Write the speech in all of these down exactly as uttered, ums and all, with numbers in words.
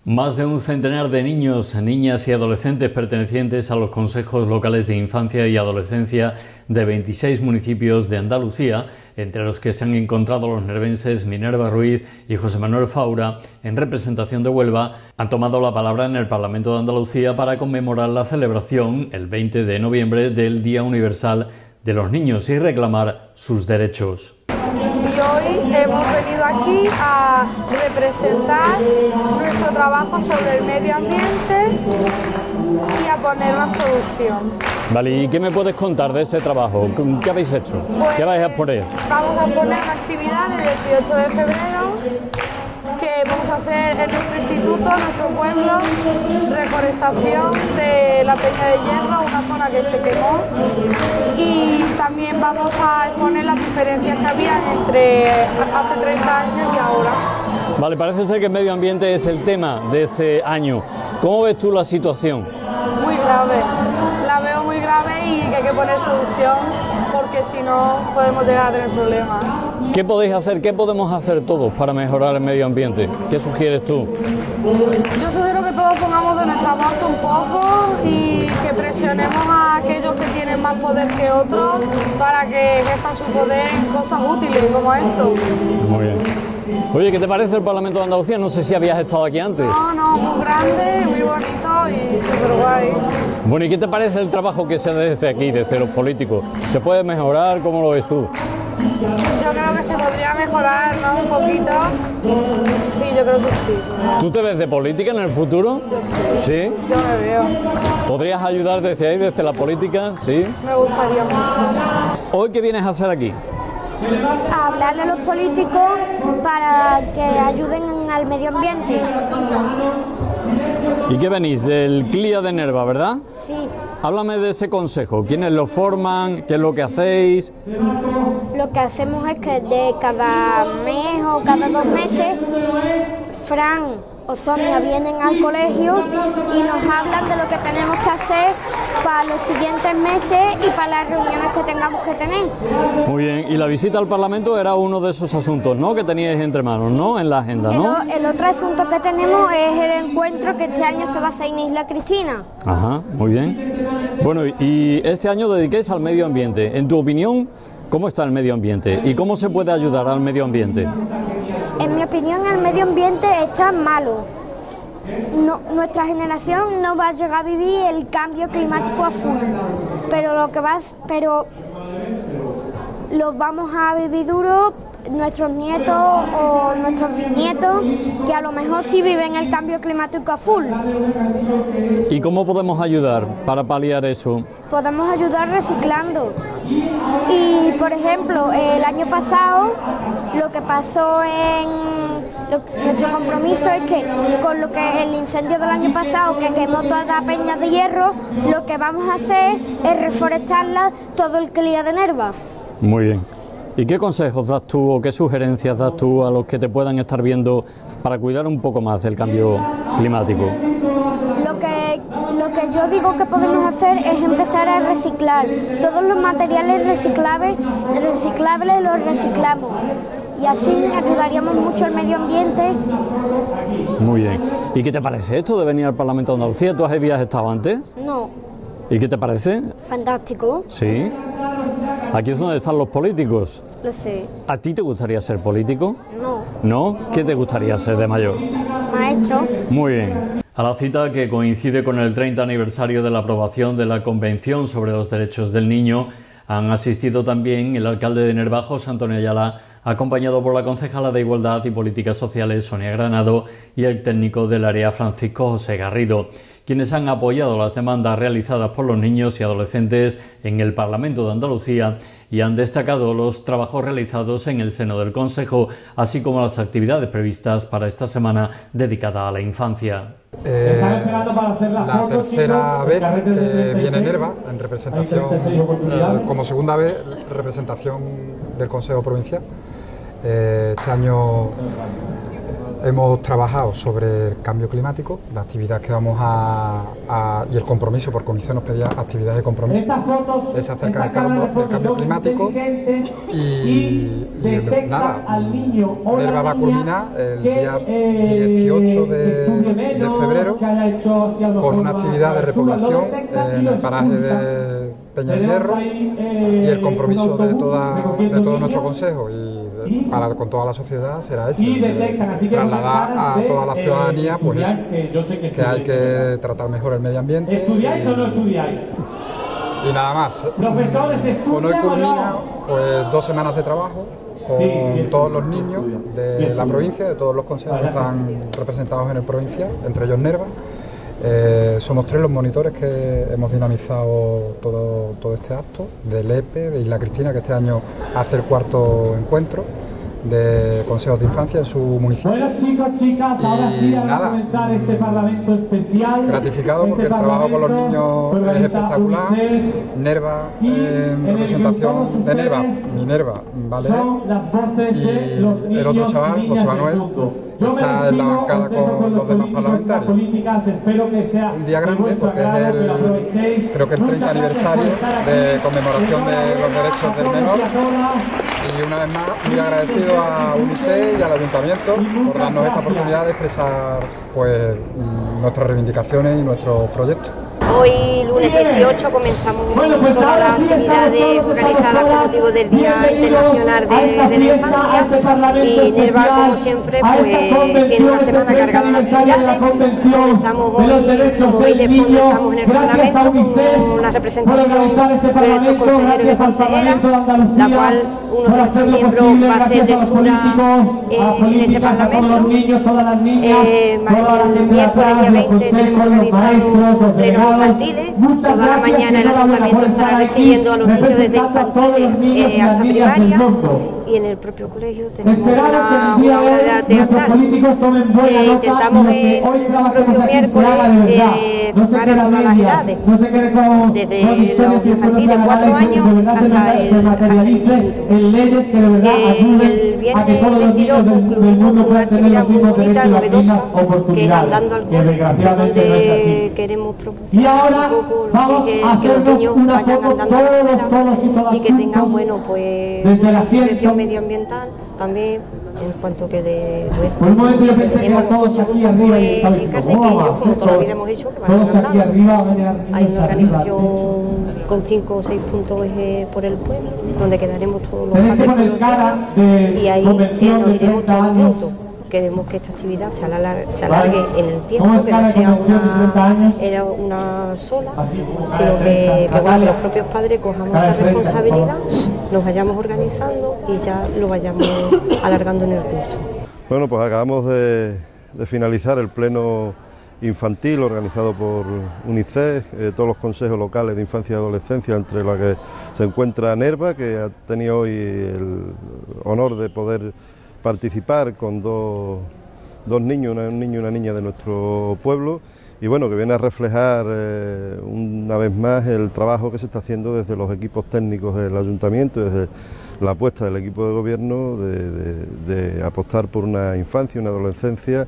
Más de un centenar de niños, niñas y adolescentes pertenecientes a los consejos locales de infancia y adolescencia de veintiséis municipios de Andalucía, entre los que se han encontrado los nervenses Minerva Ruiz y José Manuel Faura, en representación de Huelva, han tomado la palabra en el Parlamento de Andalucía para conmemorar la celebración, el veinte de noviembre, del Día Universal de los Niños y reclamar sus derechos. Y hoy hemos venido aquí a representar nuestro trabajo sobre el medio ambiente y a poner una solución. Vale, ¿y qué me puedes contar de ese trabajo? ¿Qué habéis hecho? Pues, ¿Qué vais a poner? Vamos a poner una actividad el dieciocho de febrero que vamos a hacer en nuestro instituto, en nuestro pueblo, reforestación de la Peña de Hierro, una zona que se quemó, y también vamos a exponer las diferencias que había entre hace treinta años y ahora. Vale, parece ser que el medio ambiente es el tema de este año. ¿Cómo ves tú la situación? Muy grave, la veo muy grave y que hay que poner solución porque si no podemos llegar a tener problemas. ¿Qué podéis hacer? ¿Qué podemos hacer todos para mejorar el medio ambiente? ¿Qué sugieres tú? Yo sugiero que todos pongamos de nuestra parte un poco y que presionemos a aquellos que tienen más poder que otros para que ejerzan su poder en cosas útiles como esto. Muy bien. Oye, ¿qué te parece el Parlamento de Andalucía? No sé si habías estado aquí antes. No, no, muy grande, muy bonito y súper guay. Bueno, ¿y qué te parece el trabajo que se hace desde aquí, desde los políticos? ¿Se puede mejorar? ¿Cómo lo ves tú? Yo creo que se podría mejorar, ¿no? Un poquito. Sí, yo creo que sí. ¿Tú te ves de política en el futuro? Yo sí. ¿Sí? Yo me veo. ¿Podrías ayudar desde ahí, desde la política? Sí. Me gustaría mucho. ¿Hoy qué vienes a hacer aquí? A hablarle a los políticos para que ayuden al medio ambiente. ¿Y qué venís? Del C L I A de Nerva, ¿verdad? Sí. Háblame de ese consejo. ¿Quiénes lo forman? ¿Qué es lo que hacéis? Lo que hacemos es que de cada mes o cada dos meses, Fran o Sonia vienen al colegio y nos hablan de lo que tenemos que hacer para los siguientes meses y para las reuniones que tengamos que tener. Muy bien, y la visita al Parlamento era uno de esos asuntos, ¿no?, que teníais entre manos, ¿no?, en la agenda, ¿no? El, el otro asunto que tenemos es el encuentro que este año se va a hacer en Isla Cristina. Ajá, muy bien. Bueno, y este año dediquéis al medio ambiente. En tu opinión, ¿cómo está el medio ambiente y cómo se puede ayudar al medio ambiente? En mi opinión, el medio ambiente está malo. No, nuestra generación no va a llegar a vivir el cambio climático a full, pero lo que va, pero lo vamos a vivir duro nuestros nietos o nuestros bisnietos, que a lo mejor sí viven el cambio climático a full. ¿Y cómo podemos ayudar para paliar eso? Podemos ayudar reciclando. Y por ejemplo, el año pasado lo que pasó en lo, nuestro compromiso es que con lo que el incendio del año pasado que quemó toda la Peña de Hierro, lo que vamos a hacer es reforestarla todo el C L I A de Nerva. Muy bien. ¿Y qué consejos das tú o qué sugerencias das tú a los que te puedan estar viendo para cuidar un poco más del cambio climático? Lo que, lo que yo digo que podemos hacer es empezar a reciclar. Todos los materiales reciclables, reciclables los reciclamos y así ayudaríamos mucho al medio ambiente. Muy bien. ¿Y qué te parece esto de venir al Parlamento de Andalucía? ¿Tú habías estado antes? No. ¿Y qué te parece? Fantástico. Sí. Aquí es donde están los políticos. Lo sé. ¿A ti te gustaría ser político? No. ¿No? ¿Qué te gustaría ser de mayor? Maestro. Muy bien. A la cita, que coincide con el treinta aniversario de la aprobación de la Convención sobre los Derechos del Niño, han asistido también el alcalde de Nerva, José Antonio Ayala, acompañado por la concejala de Igualdad y Políticas Sociales, Sonia Granado, y el técnico del área, Francisco José Garrido, quienes han apoyado las demandas realizadas por los niños y adolescentes en el Parlamento de Andalucía y han destacado los trabajos realizados en el seno del Consejo, así como las actividades previstas para esta semana dedicada a la infancia. Eh, la tercera vez que viene Nerva en representación, eh, como segunda vez, representación del Consejo Provincial. Eh, este año hemos trabajado sobre el cambio climático, la actividad que vamos a, a y el compromiso, porque UNICEF nos pedía actividades de compromiso, es acerca del cambio, del cambio climático y, y nada, NERVA va a culminar el día dieciocho de febrero con una actividad de repoblación en el paraje de Peñahierro y el compromiso de, toda, de todo nuestro consejo y de, para con toda la sociedad será ese, de trasladar a toda la ciudadanía pues eso, que hay que tratar mejor el medio ambiente. ¿Estudiáis o no estudiáis? Y nada más. Profesores, ¿estudian hoy culmina o no? Pues dos semanas de trabajo con sí, sí, todos los niños de sí, la provincia, de todos los consejos que están representados en el provincial, entre ellos NERVA. Eh, somos tres los monitores que hemos dinamizado todo, todo este acto, de Lepe, de Isla Cristina, que este año hace el cuarto encuentro de consejos de infancia en su municipio. Bueno, chicos, chicas, ahora sí vamos a comenzar este Parlamento especial. Gratificado porque este el trabajo con los niños es espectacular. NERVA, eh, en representación de NERVA, mi NERVA, ¿vale? Y el otro chaval, José Manuel, está en la bancada con los demás parlamentarios. Un día grande porque es el, creo que el treinta aniversario de conmemoración de los derechos del menor. Y una vez más, muy agradecido a UNICEF y al Ayuntamiento por darnos esta oportunidad de expresar pues, nuestras reivindicaciones y nuestros proyectos. Hoy, lunes dieciocho, comenzamos bueno, pues todas las actividades organizadas con motivo del Día Internacional de, de la Infancia y NERVA, como siempre, pues tiene una semana cargada de actividades. Comenzamos hoy, como veis de fondo, estamos en el Parlamento con la representación de nuestros consejeros y consejeras, la cual uno de nuestros miembros va a hacer lectura eh, en este Parlamento. Eh, el miércoles día veinte tenemos organizado pleno infantiles, toda la mañana el ayuntamiento estará recibiendo a los niños desde infantiles eh, hasta primaria y en el propio colegio tenemos una, una obra teatral. Eh, intentamos el propio miércoles eh, tocar en todas las edades, desde los infantiles de cuatro años hasta el, hasta el instituto. Eh, el viernes veintidós concluimos con una actividad muy bonita, novedosa, que es Andando al Cole, donde queremos promocionar un poco lo que, que los niños vayan andando a la escuela y que tengan, bueno, pues una conciencia medioambiental también, en cuanto que de, bueno, hemos todos aquí arriba y en casa pequeños, como toda la vida hemos hecho, que van andando. Hay una organización con cinco o seis puntos eje por el pueblo, donde quedaremos todos los padres y ahí eh, nos iremos todos juntos. Queremos que esta actividad se alargue, se alargue en el tiempo, que no sea una, era una sola, sino que, que bueno, los propios padres cojamos esa responsabilidad, nos vayamos organizando y ya lo vayamos alargando en el curso. Bueno, pues acabamos de, de finalizar el pleno infantil organizado por UNICEF, eh, todos los consejos locales de infancia y adolescencia, entre los que se encuentra NERVA, que ha tenido hoy el honor de poder participar con dos, dos niños, una, un niño y una niña de nuestro pueblo, y bueno, que viene a reflejar eh, una vez más el trabajo que se está haciendo desde los equipos técnicos del ayuntamiento, desde la apuesta del equipo de gobierno de, de, de apostar por una infancia, una adolescencia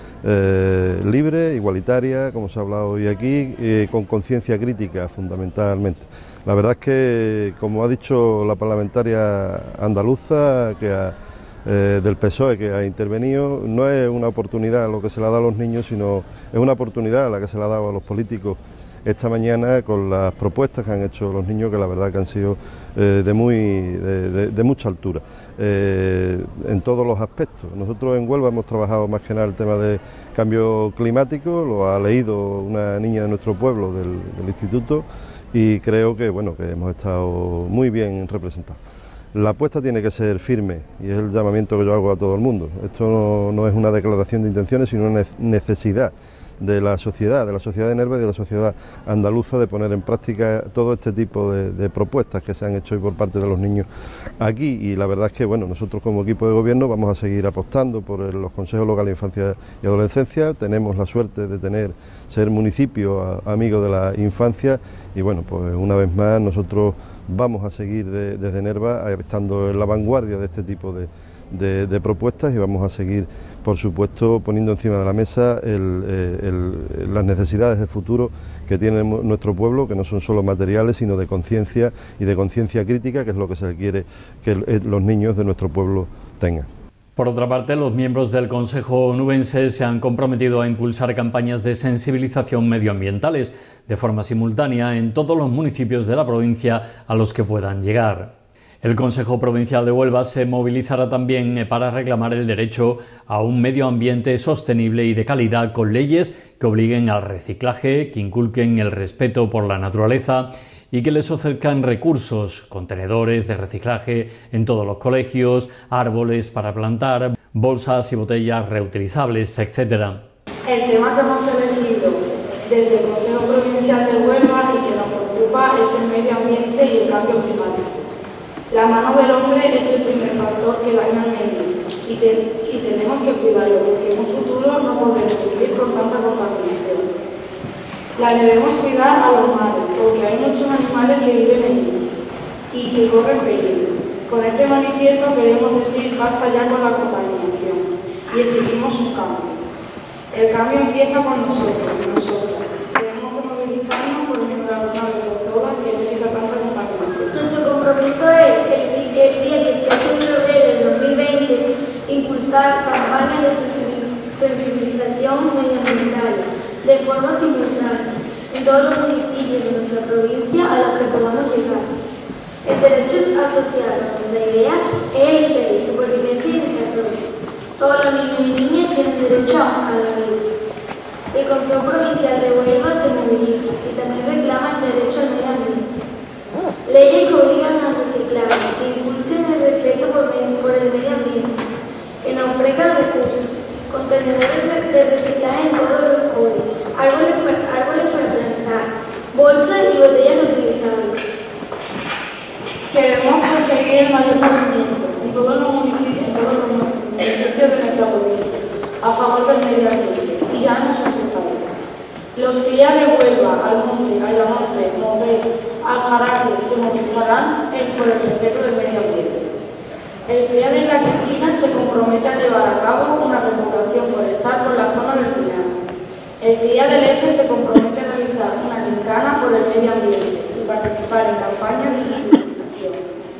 eh, libre, igualitaria, como se ha hablado hoy aquí, eh, con conciencia crítica fundamentalmente. La verdad es que, como ha dicho la parlamentaria andaluza, que ha Eh, del P S O E que ha intervenido, no es una oportunidad lo que se le ha dado a los niños, sino es una oportunidad la que se le ha dado a los políticos esta mañana con las propuestas que han hecho los niños, que la verdad que han sido eh, de, muy, de, de, de mucha altura, eh, en todos los aspectos. Nosotros en Huelva hemos trabajado más que nada el tema de cambio climático, lo ha leído una niña de nuestro pueblo, del, del instituto, y creo que, bueno, que hemos estado muy bien representados. La apuesta tiene que ser firme y es el llamamiento que yo hago a todo el mundo. Esto no, no es una declaración de intenciones, sino una necesidad de la sociedad, de la sociedad de NERVA y de la sociedad andaluza, de poner en práctica todo este tipo de, de propuestas que se han hecho hoy por parte de los niños aquí. Y la verdad es que, bueno, nosotros como equipo de gobierno vamos a seguir apostando por los consejos locales de infancia y adolescencia. Tenemos la suerte de tener, ser municipio amigo de la infancia y, bueno, pues una vez más nosotros vamos a seguir de, desde NERVA estando en la vanguardia de este tipo de, de, de propuestas y vamos a seguir, por supuesto, poniendo encima de la mesa el, el, las necesidades de futuro que tiene nuestro pueblo, que no son solo materiales, sino de conciencia y de conciencia crítica, que es lo que se quiere que los niños de nuestro pueblo tengan. Por otra parte, los miembros del Consejo Onubense se han comprometido a impulsar campañas de sensibilización medioambientales de forma simultánea en todos los municipios de la provincia a los que puedan llegar. El Consejo Provincial de Huelva se movilizará también para reclamar el derecho a un medio ambiente sostenible y de calidad, con leyes que obliguen al reciclaje, que inculquen el respeto por la naturaleza y que les ofrezcan recursos, contenedores de reciclaje en todos los colegios, árboles para plantar, bolsas y botellas reutilizables, etcétera. El tema que hemos elegido desde el Consejo Provincial de Huelva y que nos preocupa es el medio ambiente y el cambio climático. La mano del hombre es el primer factor que daña al medio y, te, y tenemos que cuidarlo porque en un futuro no podremos vivir con tanta contaminación. La debemos cuidar a los mares porque hay muchos animales que viven en ella y que corren peligro. Con este manifiesto queremos decir basta ya con la contaminación y exigimos un cambio. El cambio empieza con nosotros, nosotros. Tenemos que movilizarnos por mejorar una vez por todas que no exista tanta contaminación. Nuestro compromiso es el día dieciocho de febrero de dos mil veinte impulsar campañas de sensibilización medioambiental de forma simultánea en todos los municipios de nuestra provincia a los que podamos llegar. El derecho asociado a nuestra idea es el ser, supervivencia y desarrollo. Todos los niños y niñas tienen derecho a la vida. El Consejo Provincial de Huelva se moviliza y también reclama el derecho al medio ambiente. Leyes que obligan a reciclar, que inculquen el respeto por, por el medio ambiente, que nos ofrezcan recursos, contenedores de reciclaje en todos los coles, árboles para, árboles para plantar, bolsas y botellas reutilizables. Queremos conseguir el mayor movimiento en todos los municipios, en todos los municipios de nuestra provincia, a favor del medio ambiente, y ya hemos empezado. Los que ya de Huelva, Almonte, Ayamonte, Moguer, Aljaraque se movilizarán por el respeto del medio ambiente. El Pilar en la Cristina se compromete a llevar a cabo una repoblación forestal por la zona del Pilar. El Cría del Este se compromete a realizar una gincana por el medio ambiente y participar en campañas de sensibilización.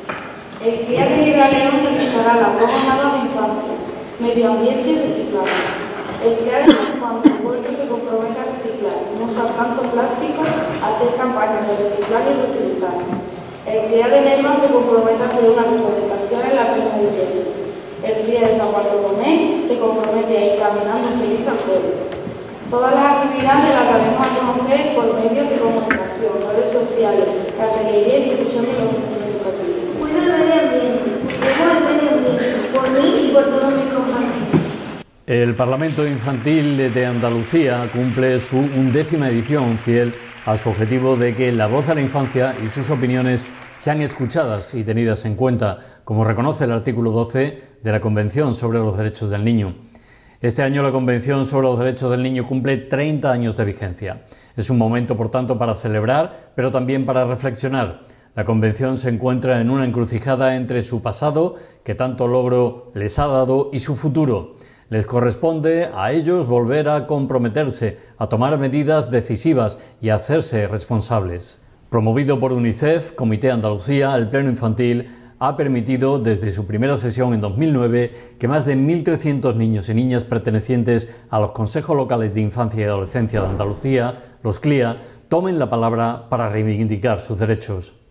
El Cría de León realizará la jornada de infancia, medio ambiente y reciclaje. El Cría de San Juan de Puerto se compromete a reciclar, no usar tanto plástico, hacer campañas de reciclaje y reutilizar. El Cría de Lema se compromete a hacer una reforestación en la Peña de Hierro. El Cría de San Bartolomé se compromete a ir caminando feliz al pueblo. Todas las actividades las daremos a conocer por medios de comunicación, redes sociales, cartelería y difusión de los centros educativos. Cuida el medio ambiente, cuidemos el medio ambiente, por mí y por todos mis compañeros. El Parlamento Infantil de Andalucía cumple su undécima edición, fiel a su objetivo de que la voz de la infancia y sus opiniones sean escuchadas y tenidas en cuenta, como reconoce el artículo doce de la Convención sobre los Derechos del Niño. Este año la Convención sobre los Derechos del Niño cumple treinta años de vigencia. Es un momento, por tanto, para celebrar, pero también para reflexionar. La Convención se encuentra en una encrucijada entre su pasado, que tanto logro les ha dado, y su futuro. Les corresponde a ellos volver a comprometerse, a tomar medidas decisivas y a hacerse responsables. Promovido por UNICEF, Comité Andalucía, el Pleno Infantil ha permitido desde su primera sesión en dos mil nueve que más de mil trescientos niños y niñas pertenecientes a los Consejos Locales de Infancia y Adolescencia de Andalucía, los C L I A, tomen la palabra para reivindicar sus derechos.